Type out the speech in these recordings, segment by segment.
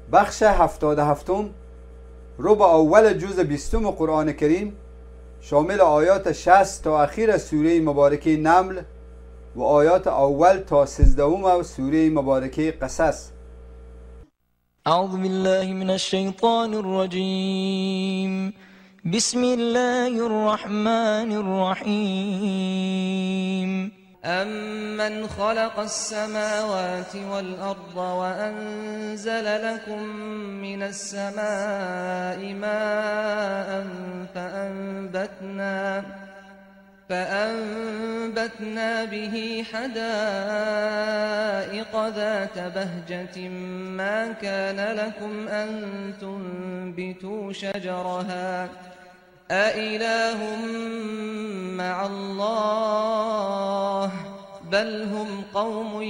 بخش 77 ربع اول جزء 20 قرآن کریم شامل آیات 60 تا اخیر سوره مبارکه نمل و آیات اول تا 13 سوره مبارکه قصص. اعوذ بالله من الشیطان الرجیم. بسم الله الرحمن الرحیم. أَمَّنْ خَلَقَ السَّمَاوَاتِ وَالْأَرْضَ وَأَنزَلَ لَكُم مِّنَ السَّمَاءِ مَاءً فَأَنبَتْنَا بِهِ حَدَائِقَ ذَاتَ بَهْجَةٍ مَّا كَانَ لَكُمْ أَن تُنبِتُوا شَجَرَهَا أَإِلَٰهٌ مَّعَ اللَّهِ بَلْ هُمْ قَوْمٌ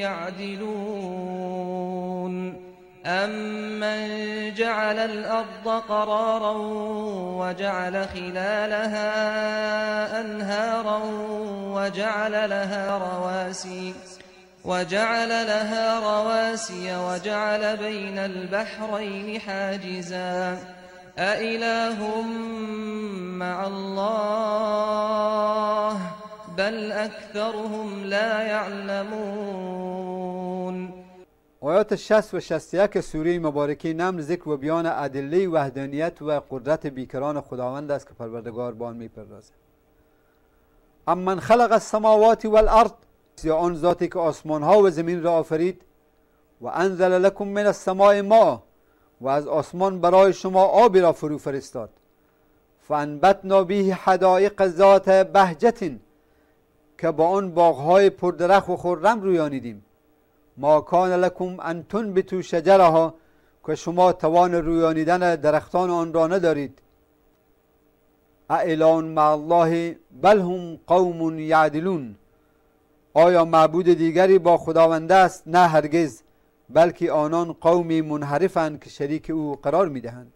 يَعْدِلُونَ أَمَّنْ جَعَلَ الْأَرْضَ قَرَارًا وَجَعَلَ خِلَالَهَا أَنْهَارًا وَجَعَلَ لَهَا رَوَاسِيَ وَجَعَلَ بَيْنَ الْبَحْرَيْنِ حَاجِزًا أَإِلَٰهٌ مَّعَ اللَّهِ بَلْ أَكْثَرُهُمْ لَا يَعْلَمُونَ. آیات 60 و 61 سوره مبارکه نمل ذکر و بیان ادله وحدانیت و قدرت بیکران خداوند است که پروردگار به آن می‌پردازد. امن خلق السماوات والارض، یا آن ذاتی که آسمان ها و زمین را آفرید، و انزل لکم من السماء ماء، و از آسمان برای شما آبی را فرو فرستاد. فانبتنا به حدائق ذات بهجة، که با آن باغهای پردرخت و خرم رویانیدیم. ما کان لکم ان تنبتوا شجرها، که شما توان رویانیدن درختان آن را ندارید. اإله مع الله بل هم قوم یعدلون، آیا معبود دیگری با خداوند است؟ نه هرگز، بلکه آنان قومی منحرفند که شریک او قرار میدهند.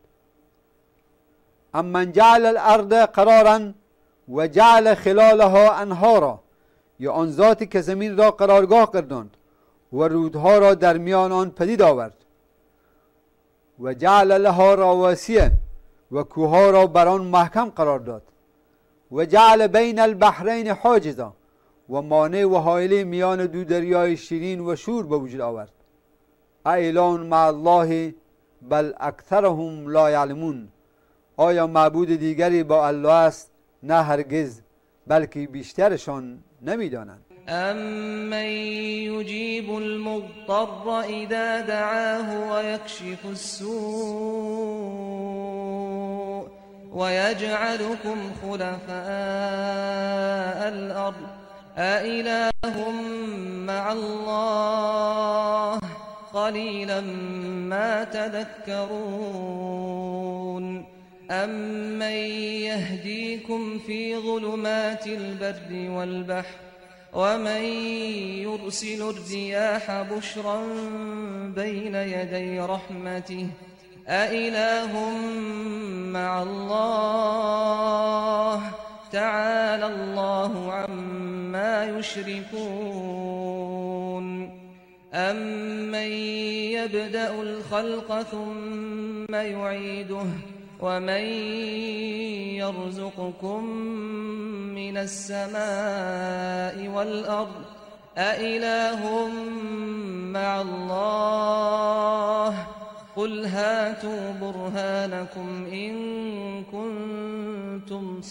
امن جعل الارض قرارا و جعل خلالها انهارا، یا آن ذاتی که زمین را قرارگاه گرداند و رودها را در میان آن پدید آورد. و جعل لها رواسیه، و کوها را بر آن محکم قرار داد. و جعل بین البحرین حاجزا، و مانع و حائل میان دو دریای شیرین و شور به وجود آورد. اإله مع الله بل اکثرهم لا یعلمون، آیا معبود دیگری با الله است؟ نه هرگز، بلکه بیشترشان نمیدانند. أَمَّن يُجِيبُ الْمُضْطَرَّ إِذَا دَعَاهُ وَيَكْشِفُ السُّوءَ وَيَجْعَلُكُمْ خُلَفَاءَ الْأَرْضِ أَإِلَٰهٌ مَّعَ اللَّهِ قَلِيلًا مَّا تَذَكَّرُونَ أَمَّن يَهْدِيكُمْ فِي ظُلُمَاتِ الْبَرِّ وَالْبَحْرِ ومن يرسل الرياح بشرا بين يدي رحمته أإله مع الله تعالى الله عما يشركون أمن يبدأ الخلق ثم يعيده ومن يرزقكم من السماء والأرض أإله مع الله قل هاتوا برهانكم إن كنتم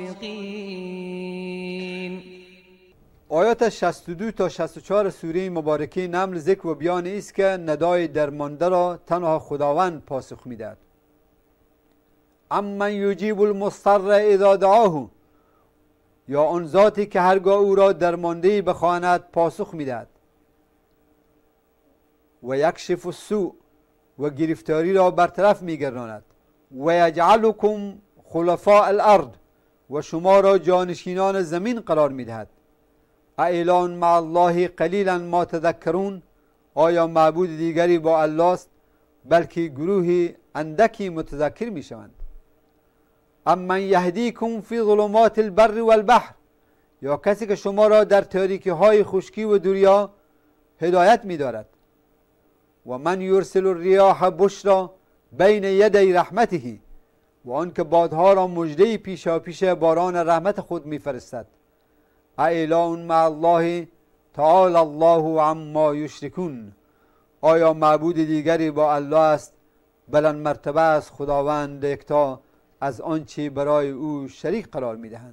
صادقين. آیات 62 تا 64 سوره مبارکه نمل ذکر و بیان است که ندای درمانده را تنها خداوند پاسخ میدهد. امن یجیب المضطر اذا دعاه، یا آن ذاتی که هرگاه او را درمانده‌ای بخواند پاسخ میدهد. و یکشف السوء، و گرفتاری را برطرف میگرداند. و یجعلکم خلفاء الارض، و شما را جانشینان زمین قرار میدهد. اإله مع الله قلیلا ما تذکرون، آیا معبود دیگری با الله است؟ بلکه گروهی اندکی متذکر میشوند. امن یهدیکم فی ظلمات البر والبحر، یا کسی که شما را در تاریکی های خشکی و دریا هدایت می دارد. و من یرسل الریاح بشرا بین یدی رحمته، و آن که بادها را مژده پیشا پیش باران رحمت خود میفرستد. اإله مع الله تعالی الله عما یشرکون، آیا معبود دیگری با الله است؟ بلند مرتبه است خداوند یکتا از آنچه برای او شریک قرار میدهند.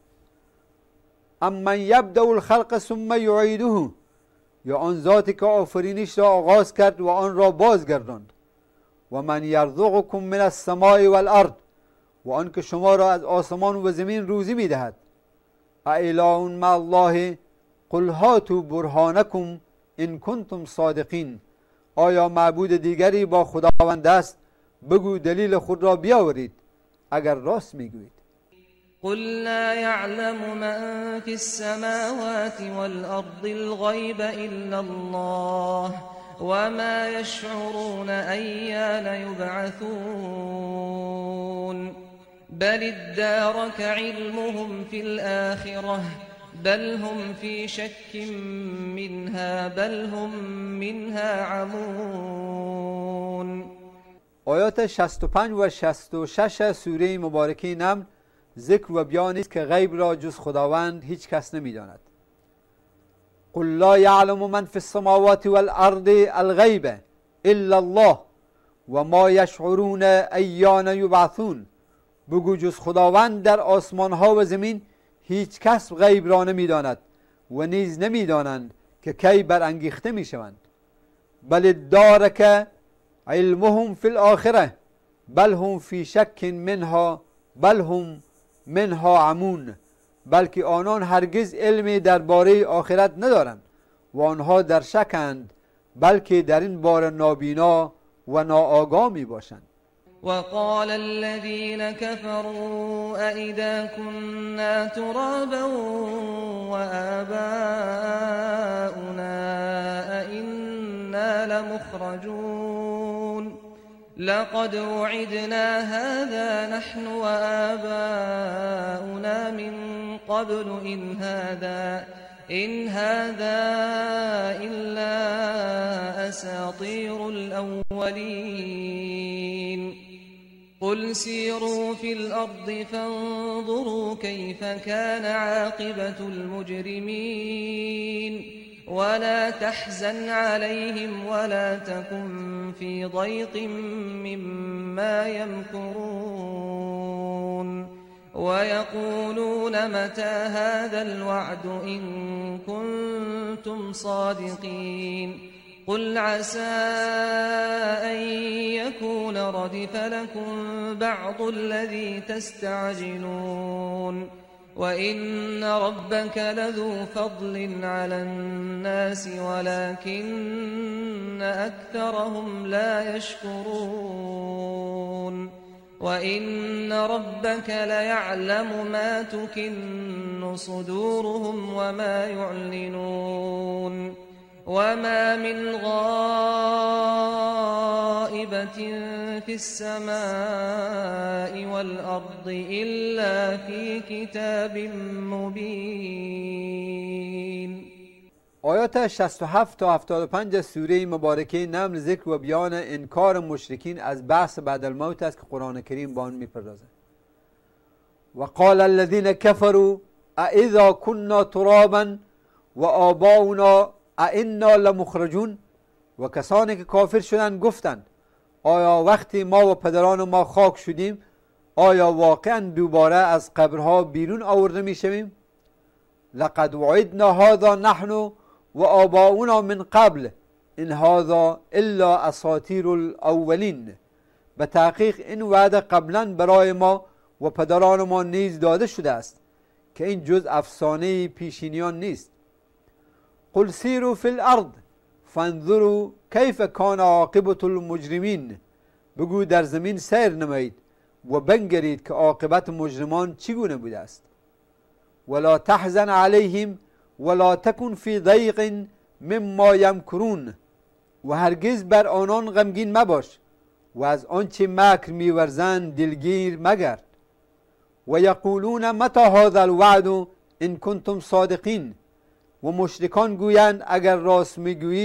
امن یبدأ الخلق ثم یعیده، یا آن ذاتی که آفرینش را آغاز کرد و آن را بازگرداند. و من یرزقکم من السماء والارض، و آن که شما را از آسمان و زمین روزی میدهد. اإله مع الله قل هاتوا برهانکم ان کنتم صادقین، آیا معبود دیگری با خداوند است؟ بگو دلیل خود را بیاورید اگر راست میگویید. قل لا يعلم من في السماوات والأرض الغيب إلا الله وما يشعرون أيان يبعثون بل ادارك علمهم في الآخرة بل هم في شك منها بل هم منها عمون. آیات 65 و 66 سوره مبارکه نمل ذکر و بیان است که غیب را جز خداوند هیچ کس نمیداند. قل لا یعلم من فی السماوات والارض الغیب الا الله و ما یشعرون ایان یبعثون، بگو جز خداوند در آسمان ها و زمین هیچ کس غیب را نمیداند و نیز نمیدانند که کی برانگیخته میشوند. بل ادارک علمهم فی الاخره بل هم فی شک منها بل هم منها عمون، بلکه آنان هرگز علمی درباره آخرت ندارند و آنها در شکند، بلکه در این باره نابینا و ناآگاه می باشند. وقال الذين كفروا أئذا كنا ترابا وآباؤنا أئنا لمخرجون لقد وعدنا هذا نحن وآباؤنا من قبل إن هذا إلا أساطير الأولين قل سيروا في الأرض فانظروا كيف كان عاقبة المجرمين ولا تحزن عليهم ولا تكن في ضيق مما يمكرون ويقولون متى هذا الوعد إن كنتم صادقين قل عسى أن يكون ردف لكم بعض الذي تستعجلون وإن ربك لذو فضل على الناس ولكن أكثرهم لا يشكرون وإن ربك ليعلم ما تكن صدورهم وما يعلنون وما من غائبة في السماء والأرض إلا في كتاب مبين. آیات 67 تا 75 سوره مبارکه نمل ذکر و بیان انکار مشرکین از بحث بعد الموت است که قرآن کریم با آن می‌پردازد. و قال الذين كفروا أإذا كنا ترابا و آباؤنا أئنا لمخرجون، و کسانی که کافر شدند گفتند آیا وقتی ما و پدران ما خاک شدیم آیا واقعا دوباره از قبرها بیرون آورده میشویم؟ لقد وعدنا هذا نحن و آباؤنا من قبل ان هذا الا اساطیر الاولین، به تحقیق این وعده قبلا برای ما و پدران ما نیز داده شده است که این جز افسانه پیشینیان نیست. قل سیروا فی الارض فانظروا کیف کان عاقبة المجرمین، بگو در زمین سیر نمایید و بنگرید که عاقبت مجرمان چگونه بوده است. ولا تحزن علیهم ولا تکن فی ضیق مما یمکرون، و هرگز بر آنان غمگین مباش و از آنچه مکر میورزند دلگیر مگرد. و یقولون متی هذا الوعد ان کنتم صادقین، و مشرکان گویند اگر راست میگویید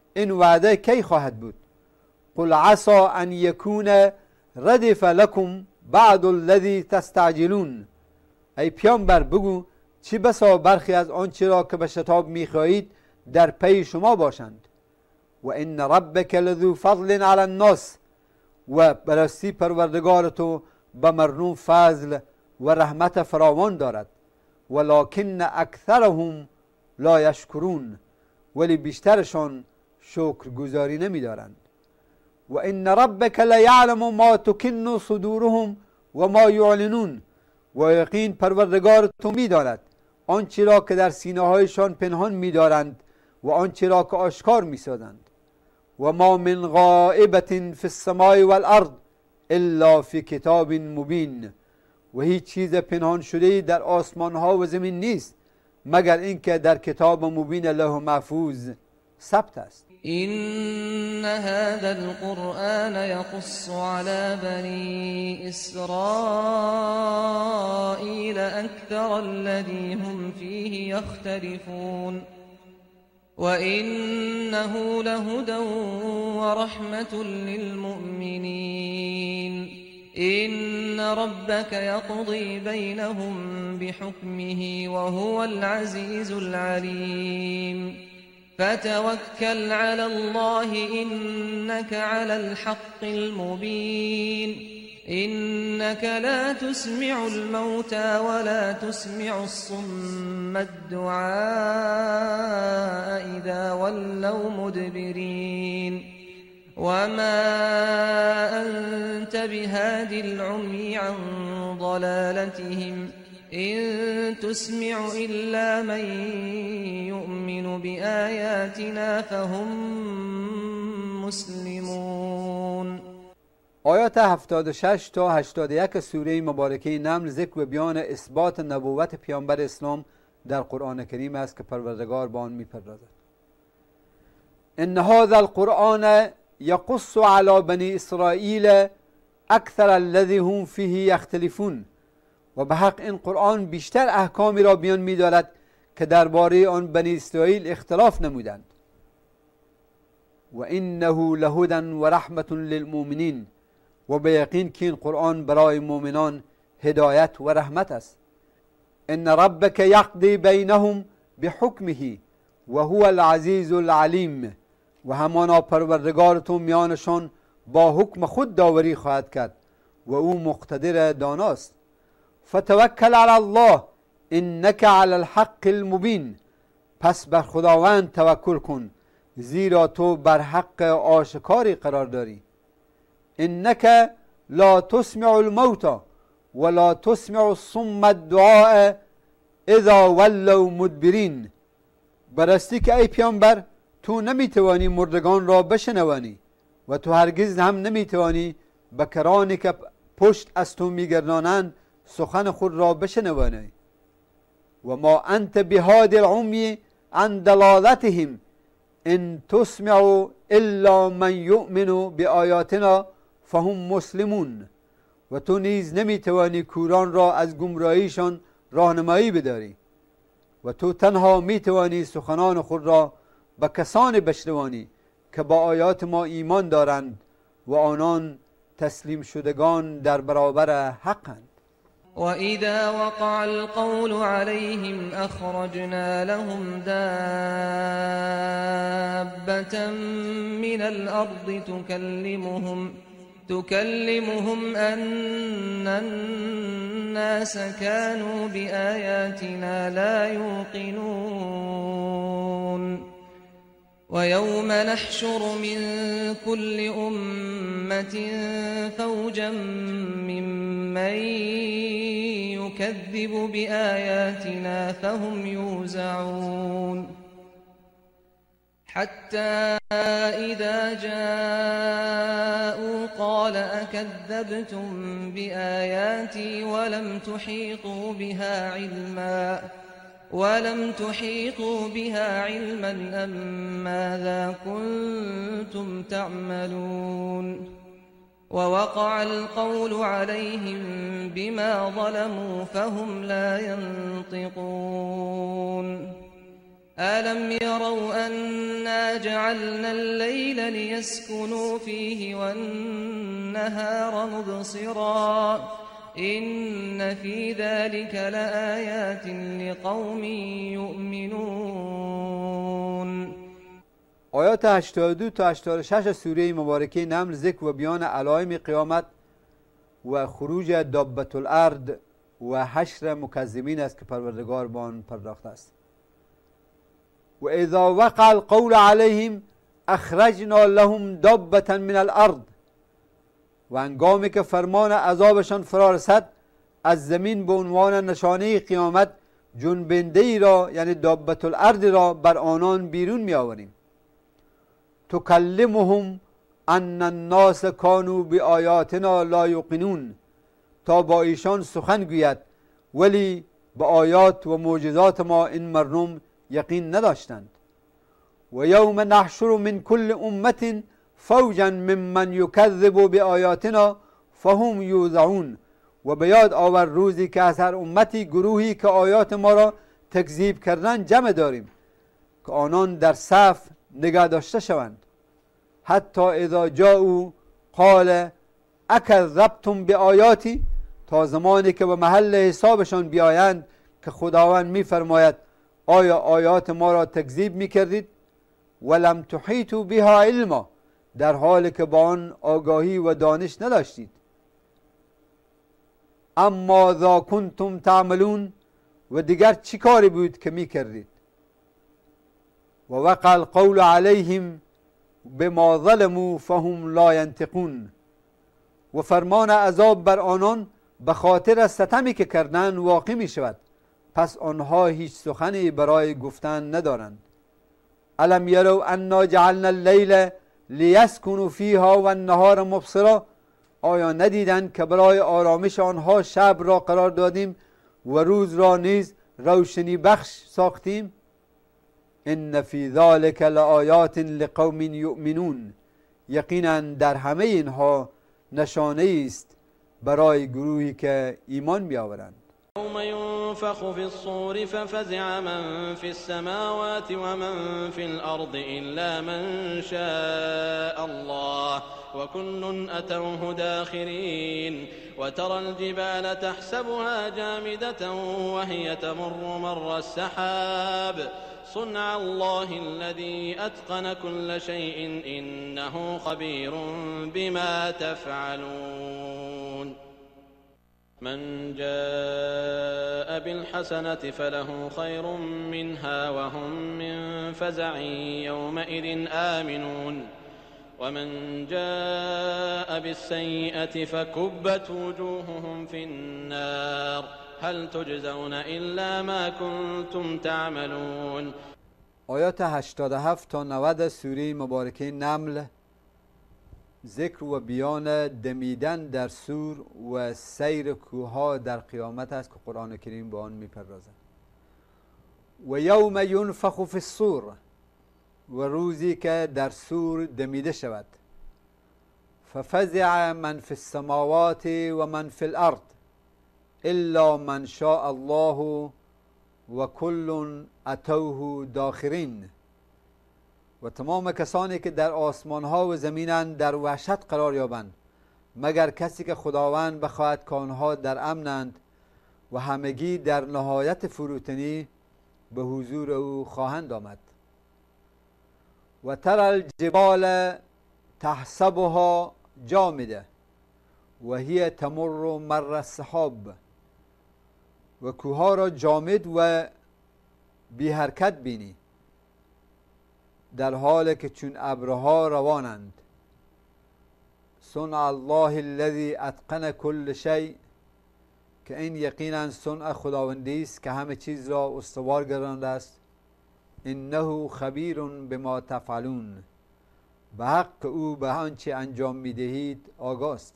این وعده کی خواهد بود؟ قل عسى ان یکون ردف لكم بعد الذی تستعجلون. ای پیامبر بگو چی بسا برخی از آنچه را که به شتاب میخواهید در پی شما باشند. و ان ربک لذو فضل علی الناس، و براستی پروردگار تو به مردم فضل و رحمت فراوان دارد. ولکن اکثرهم لا یشکرون، ولی بیشترشان شکرگزاری نمی‌دارند. و ان ربک لیعلم ما تکن صدورهم و ما یعلنون، و یقین پروردگار تو می‌داند آنچه را که در سینه‌هایشان پنهان می‌دارند و آنچه را که آشکار می‌سازند. و ما من غائبة فی السماء والارض الا فی کتاب مبین، و هیچ چیز پنهان شده در آسمان ها و زمین نیست مگر اینکه در کتاب مبین لوح محفوظ ثبت است. إن هذا القرآن يقص على بني إسرائيل أكثر الذي هم فيه يختلفون وإنه لهدى ورحمة للمؤمنين إن ربك يقضي بينهم بحكمه وهو العزيز العليم فتوكل على الله إنك على الحق المبين إنك لا تسمع الموتى ولا تسمع الصم الدعاء إذا ولوا مدبرين وما أنت بهاد العمي عن ضلالتهم إن تسمع إلا من يؤمن بآياتنا فهم مسلمون. آیات 76 تا 81 سوره مبارکه نمل ذکر و بیان اثبات نبوت پیامبر اسلام در قرآن کریم است که پروردگار به آن می‌پردازد. ان هذا القرآن یقص علی بنی اسرائیل اکثر الذی هم فیه یختلفون، و به حق این قرآن بیشتر احکامی را بیان می‌دارد که درباره آن بنی اسرائیل اختلاف نمودند. و انه لهدی و رحمت للمؤمنین، و به یقین که این قرآن برای مؤمنان هدایت و رحمت است. ان ربک یقضی بینهم بحکمه و هو العزیز العلیم، و همانا پروردگار تو میانشان با حکم خود داوری خواهد کرد و او مقتدر داناست. فتوکل علی الله انک علی الحق المبین، پس بر خداوند توکل کن زیرا تو بر حق آشکاری قرار داری. انک لا تسمع الموتى ولا تسمع الصم الدعاء اذا ولوا مدبرین، براستی که ای پیامبر تو نمیتوانی مردگان را بشنوانی و تو هرگز هم نمیتوانی بکرانی که پشت از تو میگردانند سخن خود را بشنوانی. و ما انت بهاد العمی عن دلالتهم ان تسمع الا من یؤمن بآیاتنا فهم مسلمون، و تو نیز نمیتوانی کوران را از گمراهیشان راهنمایی بداری و تو تنها میتوانی سخنان خود را به کسانی بشنوانی که با آیات ما ایمان دارند و آنان تسلیم شدگان در برابر حقند. وإذا وقع القول عليهم أخرجنا لهم دابة من الأرض تكلمهم أن الناس كانوا بآياتنا لا يوقنون ويوم نحشر من كل أمة فوجا ممن يكذب بآياتنا فهم يوزعون حتى إذا جاءوا قال أكذبتم بآياتي ولم تحيطوا بها علما أم ماذا كنتم تعملون ووقع القول عليهم بما ظلموا فهم لا ينطقون ألم يروا أن إنا جعلنا الليل ليسكنوا فيه والنهار مبصرا إن في ذلك لآيات لقوم يؤمنون. آیات 82 تا 86 سوره مبارکه نمل ذکر و بیان علائم قیامت و خروج دابة الارض و حشر مکذبین است که پروردگار با آن پرداخته است. و اذا وقع القول علیهم اخرجنا لهم دابة من الارض، و هنگامی که فرمان عذابشان فرا رسد از زمین به عنوان نشانه قیامت جنبنده ای را یعنی دابة الارض را بر آنان بیرون می آوریم. تکلمهم ان الناس کانوا بآیاتنا لا یوقنون، تا با ایشان سخن گوید ولی به آیات و معجزات ما این مردم یقین نداشتند. و یوم نحشر من کل امت فوجا ممن یکذب بآیاتنا فهم یوزعون، و به یاد آور روزی که از هر امتی گروهی که آیات ما را تکذیب کردن جمع داریم که آنان در صف نگه داشته شوند. حتی اذا جاءوا قال اکذبتم بآیاتی، تا زمانی که به محل حسابشان بیایند که خداوند میفرماید آیا آیات ما را تکذیب میکردید؟ ولم تحیطوا بها علما، در حالی که با آن آگاهی و دانش نداشتید. اما ذا کنتم تعملون، و دیگر چی کاری بود که میکردید؟ و وقع القول علیهم بما ظلموا فهم لا ینطقون، و فرمان عذاب بر آنان به خاطر ستمی که کردن واقع می شود، پس آنها هیچ سخنی برای گفتن ندارند. الم یروا انا جعلنا اللیل لیسکنوا فیها و النهار مبصرا، آیا ندیدند که برای آرامش آنها شب را قرار دادیم و روز را نیز روشنی بخش ساختیم؟ ان فی ذلک لآیات لقوم یؤمنون، یقینا در همه اینها نشانه است برای گروهی که ایمان بیاورند. یوم ینفخ فی الصور ففزع من فی السماوات و من فی الارض الا من شاء الله وكل أتوه داخرين وترى الجبال تحسبها جامدة وهي تمر مر السحاب صنع الله الذي أتقن كل شيء إنه خبير بما تفعلون. من جاء بالحسنة فله خير منها وهم من فزع يومئذ آمنون ومن جاء بالسيئة فكبت وجوههم في النار هل تجزون إلا ما كنتم تعملون. آیات 87 تا 90 سوره مبارکه نمل ذکر و بیان دمیدن در سور و سیر کوها در قیامت است که قرآن کریم به آن میپردازد. و یوم ینفخ فی الصور، و روزی که در سور دمیده شود. ففزع من فی السماوات و من فی الارض الا من شاء الله و کل اتوه داخرین، و تمام کسانی که در آسمان ها و زمینند در وحشت قرار یابند مگر کسی که خداوند بخواهد که آنها در امنند و همگی در نهایت فروتنی به حضور او خواهند آمد. و ترى الجبال تحسبها جامده و هی تمر مر السحاب، و کوها را جامد و بی حرکت بینی در حالی که چون ابرها روانند. صنع الله الذي اتقن كل شيء، که این یقینا صنع خداوندی است که همه چیز را استوار گردانده است. انه خبیر بما تفعلون، به حق او به آنچه انجام میدهید آگاه است.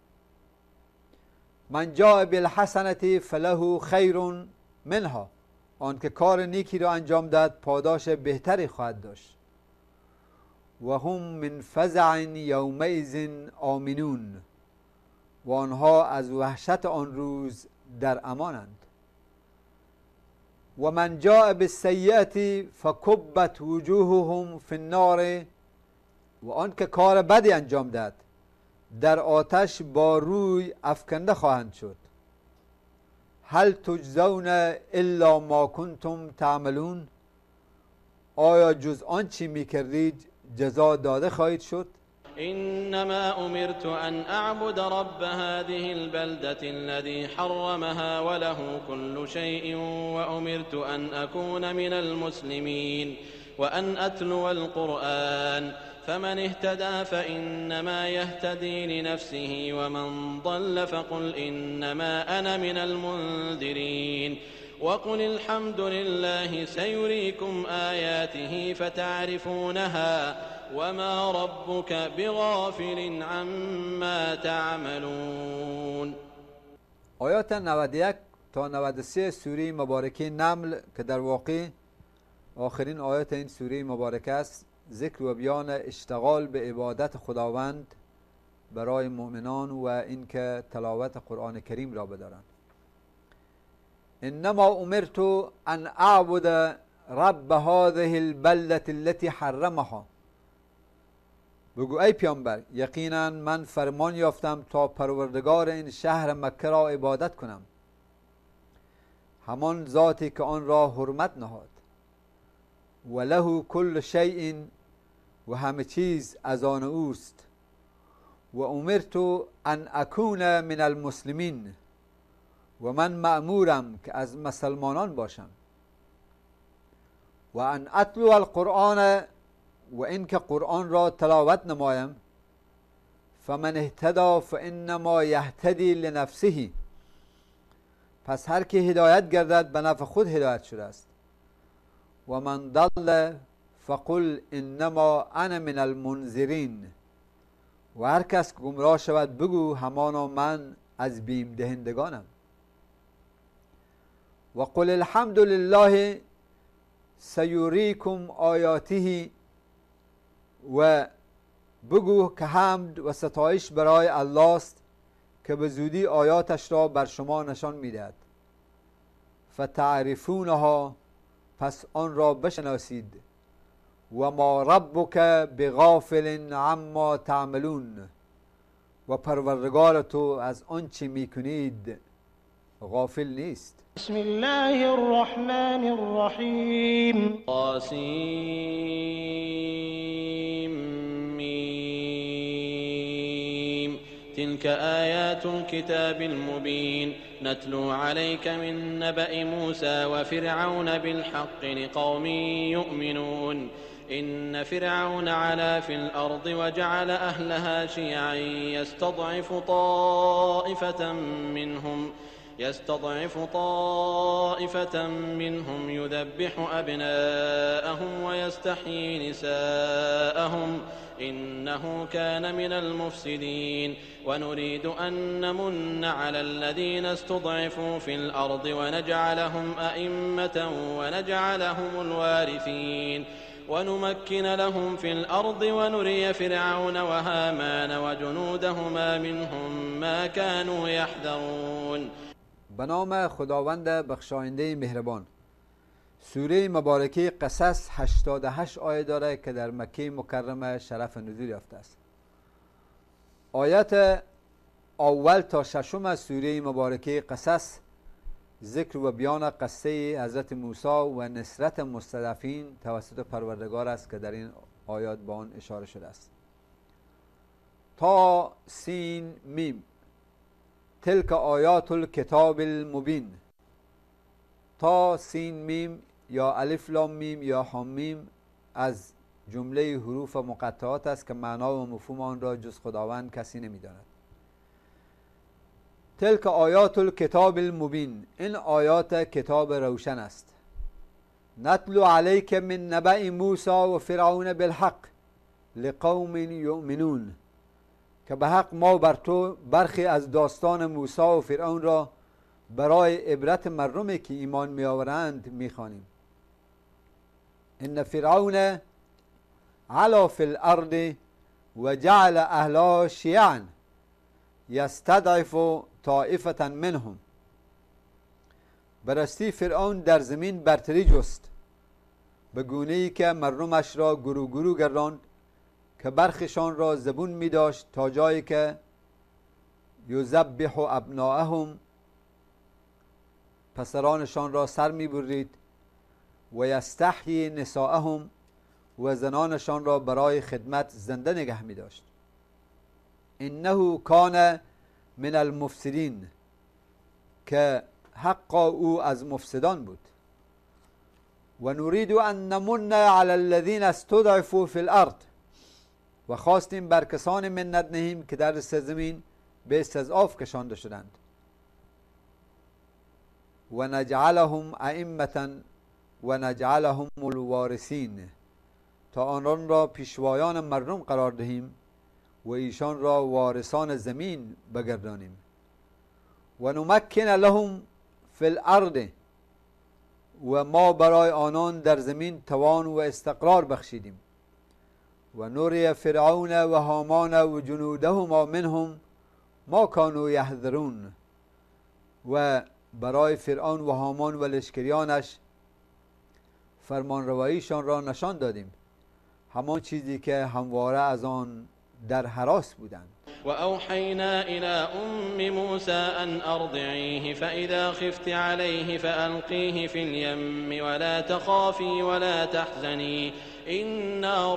من جاء بالحسنة فله خیر منها، آن که کار نیکی را انجام داد پاداش بهتری خواهد داشت. و هم من فزع یومئذ آمنون، و آنها از وحشت آن روز در امانند. و من جاء بالسیئة فکبت وجوههم فی النار، و آن که کار بدی انجام داد در آتش با روی افکنده خواهند شد. هل تجزون الا ما کنتم تعملون، آیا جز آنچه میکردید جزا داده خواهید شد؟ إنما أمرت أن أعبد رب هذه البلدة الذي حرمها وله كل شيء وأمرت أن أكون من المسلمين وأن أتلو القرآن فمن اهتدى فإنما يهتدي لنفسه ومن ضل فقل إنما أنا من المنذرين وقل الحمد لله سيريكم آياته فتعرفونها وما ربك بغافل عما تعملون. آیات 91 تا 93 سوره مبارکه نمل که در واقع آخرین آیات این سوره مبارکه است، ذکر و بیان اشتغال به عبادت خداوند برای مؤمنان و اینکه تلاوت قرآن کریم را بدارند. انما امرت ان اعبد رب هذه البلدة التي حرمها، بگو ای پیامبر یقینا من فرمان یافتم تا پروردگار این شهر مکه را عبادت کنم، همان ذاتی که آن را حرمت نهاد، و له کل شیء، و همه چیز از آن اوست، و امرت ان اکون من المسلمین، و من مأمورم که از مسلمانان باشم، و ان اتلو القرآن، و اینکه قرآن را تلاوت نمایم، فمن اهتدى فانما یهتدی لنفسه، پس هر که هدایت گردد به نفع خود هدایت شده است، و من ضل فقل انما انا من المنذرین، و هر کس که گمراه شود بگو همانا من از بیم دهندگانم. و قل الحمد لله سیریکم آیاته، و بگو که حمد و ستایش برای الله است که به زودی آیاتش را بر شما نشان میدهد. فتعرفونها، پس آن را بشناسید. و ما ربک بغافل عما تعملون، و پروردگار تو از آنچه میکنید غافل نیست. بسم الله الرحمن الرحیم. طاسیم تلك آيات الكتاب المبين نتلو عليك من نبأ موسى وفرعون بالحق لقوم يؤمنون إن فرعون علا في الأرض وجعل أهلها شيعا يستضعف طائفة منهم يذبح أبناءهم ويستحيي نساءهم إنه كان من المفسدين ونريد أن نمن على الذين استضعفوا في الأرض ونجعلهم أئمة ونجعلهم الوارثين ونمكن لهم في الأرض ونري فرعون وهامان وجنودهما منهم ما كانوا يحذرون. به نام خداوند بخشاینده مهربان. سوره مبارکه قصص 88 آیه داره که در مکه مکرمه شرف نزول یافته است. آیت اول تا ششم سوره مبارکه قصص ذکر و بیان قصه حضرت موسی و نصرت مستضعفین توسط پروردگار است که در این آیات با آن اشاره شده است. تا سین میم تلک آیات الکتاب المبین. تا سین میم یا الف لام میم یا حم میم از جمله حروف مقطعات است که معنا و مفهوم آن را جز خداوند کسی نمی‌داند. تلک آیات الکتاب المبین، این آیات کتاب روشن است. نتلو علیک من نبأ موسی و فرعون بالحق لقوم یؤمنون، که به حق ما بر تو برخی از داستان موسی و فرعون را برای عبرت مردمی که ایمان می آورند می خوانیم. ان فرعون علا فی الارض و جعل اهلها شیعا یستضعف طائفة منهم. براستی فرعون در زمین برتری جست، به گونه‌ای که مردمش را گروه گروه گرداند که برخشان را زبون می داشت تا جایی که یذبح ابناءهم، پسرانشان را سر می برید، و یستحیی نساءهم، و زنانشان را برای خدمت زنده نگه می داشت. انه کان من المفسدین، که حق او از مفسدان بود. و نريد ان نمن علی الذین استضعفوا فی الارض، و خواستیم بر کسان منت نهیم که در سرزمین به استضعاف کشانده شدند. و نجعلهم ائمة و نجعلهم الوارثین، تا آنان را پیشوایان مردم قرار دهیم و ایشان را وارثان زمین بگردانیم. و نمکن لهم فی الارض، و ما برای آنان در زمین توان و استقرار بخشیدیم. و نری فرعون و هامان و جنودهما منهم ما کانوا یحذرون، و برای فرعون و هامان و لشکریانش فرمانرواییشان را نشان دادیم، همان چیزی که همواره از آن در هراس بودند. وأوحينا إلى أم موسى أن أرضعيه فإذا خفت عليه فألقيه في اليم ولا تخافي ولا تحزني إنا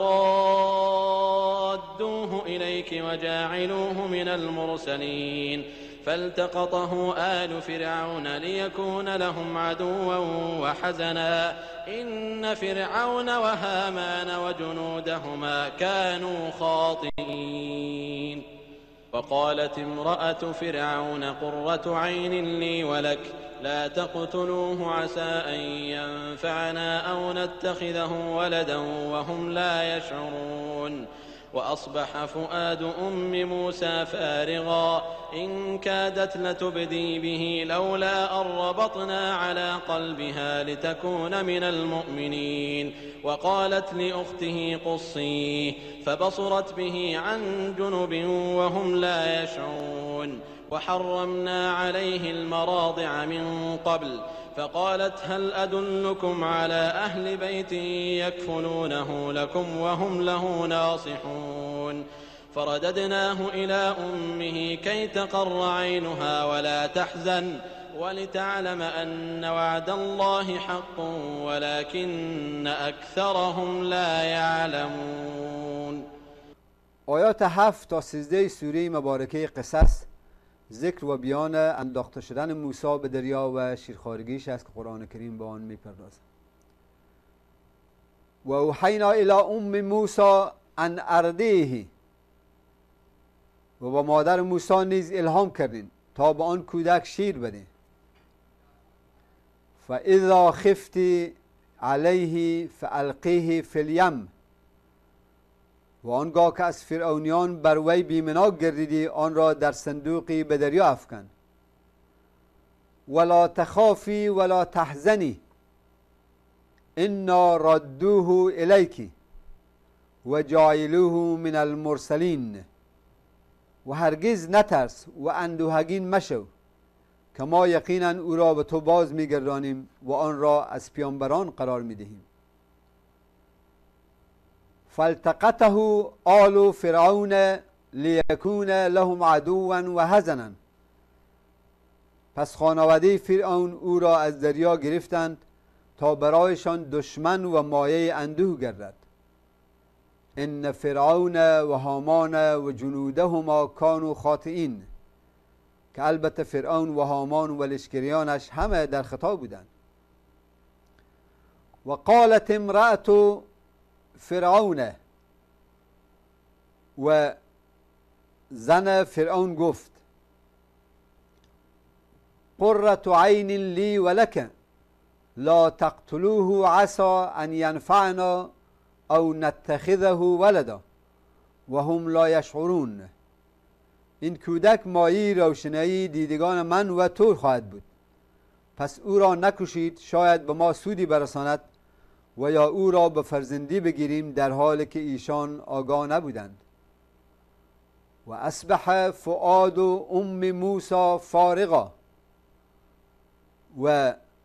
رادوه إليك وجاعلوه من المرسلين فالتقطه آل فرعون ليكون لهم عدوا وحزنا إن فرعون وهامان وجنودهما كانوا خاطئين. وقالت امرأة فرعون قرة عين لي ولك لا تقتلوه عسى أن ينفعنا أو نتخذه ولدا وهم لا يشعرون. وأصبح فؤاد أم موسى فارغا إن كادت لتبدي به لولا أن ربطنا على قلبها لتكون من المؤمنين. وقالت لأخته قصيه فبصرت به عن جنب وهم لا يشعرون. وحرمنا عليه المراضع من قبل فقالت هل أدلكم على أهل بيت يكفلونه لكم وهم له ناصحون. فرددناه إلى أمه كي تقر عينها ولا تحزن ولتعلم أن وعد الله حق ولكن أكثرهم لا يعلمون. آیات 7 تا 13 سوره مبارکه قصص ذکر و بیان انداخته شدن موسی به دریا و شیرخوارگیش است که قرآن کریم به آن می‌پردازد. و اوحینا الی ام موسی ان ارضعه، و با مادر موسی نیز الهام کردیم تا به آن کودک شیر بده. فاذا خفتی علیه فالقیه فی الیم، و آنگاه که از فرعونیان بر وی بیمناک گردیدی آن را در صندوقی به دریا افکن. ولا تخافی ولا تحزنی انا ردوه الیکی و جاعلوه من المرسلین، و هرگز نترس و اندوهگین مشو که ما یقینا او را به تو باز میگردانیم و آن را از پیامبران قرار میدهیم. فالتقطه آل فرعون لیکون لهم عدوا و حزنا، پس خانواده فرعون او را از دریا گرفتند تا برایشان دشمن و مایه اندوه گردد. ان فرعون و هامان و جنودهما کانوا خاطئین، که البته فرعون و هامان و لشکریانش همه در خطا بودند. و قالت امرأة فرعون، و زن فرعون گفت قرة عین لی ولک لا تقتلوه عسى ان ینفعنا او نتخذه ولدا و هم لا یشعرون. این کودک مایه روشنایی دیدگان من و تو خواهد بود، پس او را نکشید شاید به ما سودی برساند و یا او را به فرزندی بگیریم در حالی که ایشان آگاه نبودند. و اصبح فؤاد ام موسی فارغا، و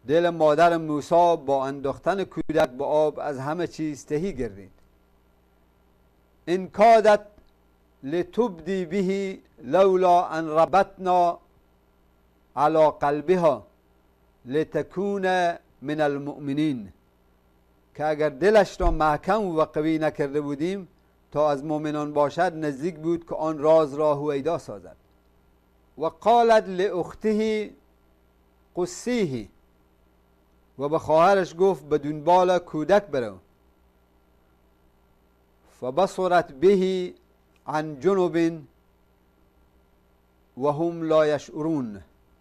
دل مادر موسی با انداختن کودک به آب از همه چیز تهی گردید. ان کادت لتبدی به لولا ان ربطنا على قلبها لتكون من المؤمنین، که اگر دلش را محکم و قوی نکرده بودیم تا از مؤمنان باشد نزدیک بود که آن راز را هویدا سازد. و قالت لاخته قصیه، و به خواهرش گفت به دنبال کودک برو. فبصرت به عن جنب و هم لا یشعرون،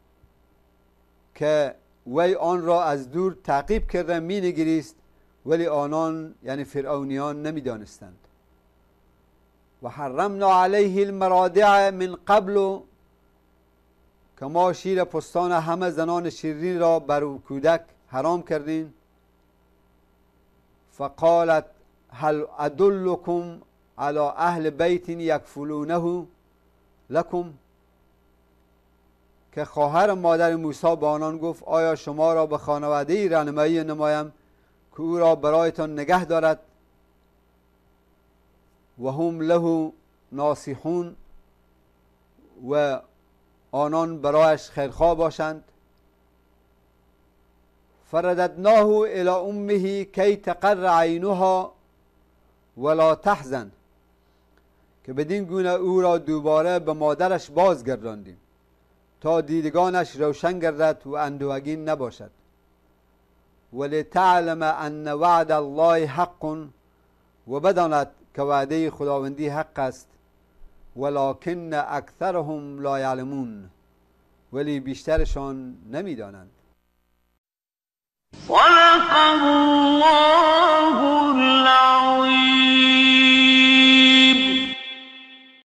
که وی آن را از دور تعقیب کرده می نگریست ولی آنان یعنی فرعونیان نمی دانستند. و حرمنا علیه المرادع من قبل، که ما شیر پستان همه زنان شیرین را بر کودک حرام کردیم. فقالت هل ادلکم علی اهل بیت یکفلونه لکم، که خواهر مادر موسی با آنان گفت آیا شما را به خانواده‌ای راهنمایی نمایم که او را برایتان نگه دارد و هم له ناصحون، و آنان برایش خیرخواه باشند. فرددناه الی امه کی تقر عینها ولا تحزن، که بدین گونه او را دوباره به مادرش بازگرداندیم تا دیدگانش روشن گردد و اندوهگین نباشد. ولتعلم ان وعد الله حق، و بداند که وعده خداوندی حق است. ولکن اکثرهم لا یعلمون، ولی بیشترشان نمیدانند. صدق الله